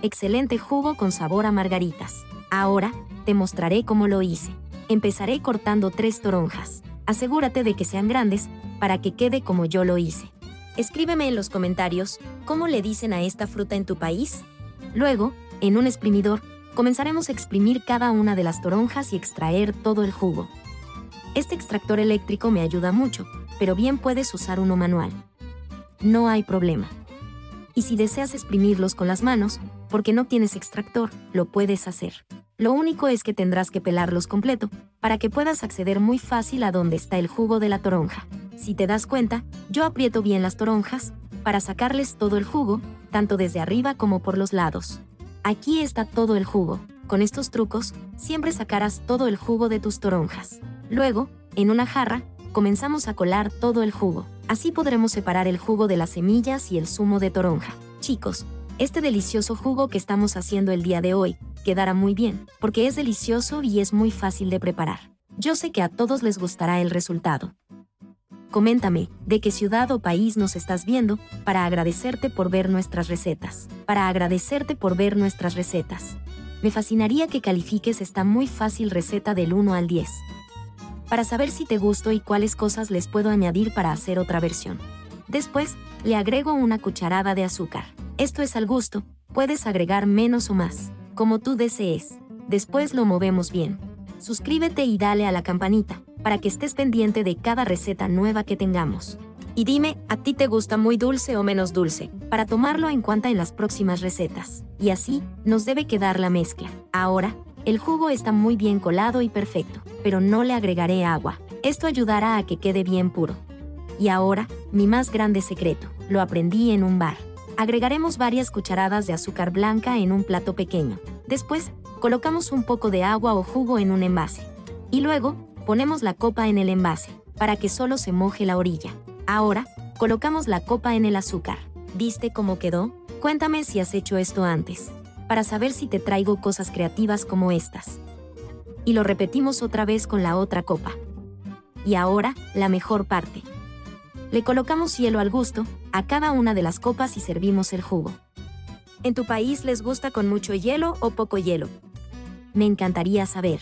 Excelente jugo con sabor a margaritas. Ahora, te mostraré cómo lo hice. Empezaré cortando 3 toronjas. Asegúrate de que sean grandes, para que quede como yo lo hice. Escríbeme en los comentarios, ¿cómo le dicen a esta fruta en tu país? Luego, en un exprimidor, comenzaremos a exprimir cada una de las toronjas y extraer todo el jugo. Este extractor eléctrico me ayuda mucho, pero bien puedes usar uno manual. No hay problema. Y si deseas exprimirlos con las manos, porque no tienes extractor, lo puedes hacer. Lo único es que tendrás que pelarlos completo, para que puedas acceder muy fácil a donde está el jugo de la toronja. Si te das cuenta, yo aprieto bien las toronjas, para sacarles todo el jugo, tanto desde arriba como por los lados. Aquí está todo el jugo. Con estos trucos, siempre sacarás todo el jugo de tus toronjas. Luego, en una jarra, comenzamos a colar todo el jugo. Así podremos separar el jugo de las semillas y el zumo de toronja. Chicos, este delicioso jugo que estamos haciendo el día de hoy, quedará muy bien, porque es delicioso y es muy fácil de preparar. Yo sé que a todos les gustará el resultado. Coméntame, de qué ciudad o país nos estás viendo, para agradecerte por ver nuestras recetas. Me fascinaría que califiques esta muy fácil receta del 1 al 10. Para saber si te gustó y cuáles cosas les puedo añadir para hacer otra versión. Después, le agrego una cucharada de azúcar. Esto es al gusto, puedes agregar menos o más, como tú desees. Después lo movemos bien. Suscríbete y dale a la campanita, para que estés pendiente de cada receta nueva que tengamos. Y dime, ¿a ti te gusta muy dulce o menos dulce? Para tomarlo en cuenta en las próximas recetas. Y así, nos debe quedar la mezcla. Ahora, el jugo está muy bien colado y perfecto, pero no le agregaré agua. Esto ayudará a que quede bien puro. Y ahora, mi más grande secreto, lo aprendí en un bar. Agregaremos varias cucharadas de azúcar blanca en un plato pequeño. Después, colocamos un poco de agua o jugo en un envase. Y luego, ponemos la copa en el envase, para que solo se moje la orilla. Ahora, colocamos la copa en el azúcar. ¿Viste cómo quedó? Cuéntame si has hecho esto antes, para saber si te traigo cosas creativas como estas. Y lo repetimos otra vez con la otra copa. Y ahora, la mejor parte. Le colocamos hielo al gusto, a cada una de las copas y servimos el jugo. ¿En tu país les gusta con mucho hielo o poco hielo? Me encantaría saber.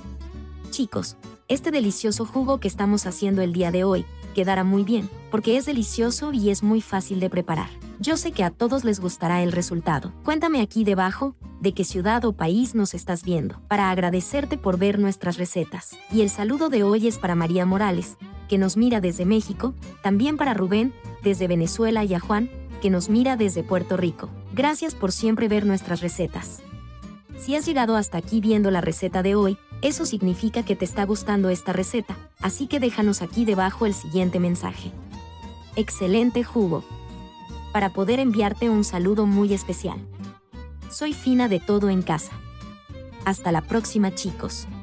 Chicos, este delicioso jugo que estamos haciendo el día de hoy, quedará muy bien, porque es delicioso y es muy fácil de preparar. Yo sé que a todos les gustará el resultado. Cuéntame aquí debajo, de qué ciudad o país nos estás viendo, para agradecerte por ver nuestras recetas. Y el saludo de hoy es para María Morales, que nos mira desde México, también para Rubén, desde Venezuela, y a Juan, que nos mira desde Puerto Rico. Gracias por siempre ver nuestras recetas. Si has llegado hasta aquí viendo la receta de hoy, eso significa que te está gustando esta receta, así que déjanos aquí debajo el siguiente mensaje. Excelente jugo. Para poder enviarte un saludo muy especial. Soy Fina de Todo en Casa. Hasta la próxima, chicos.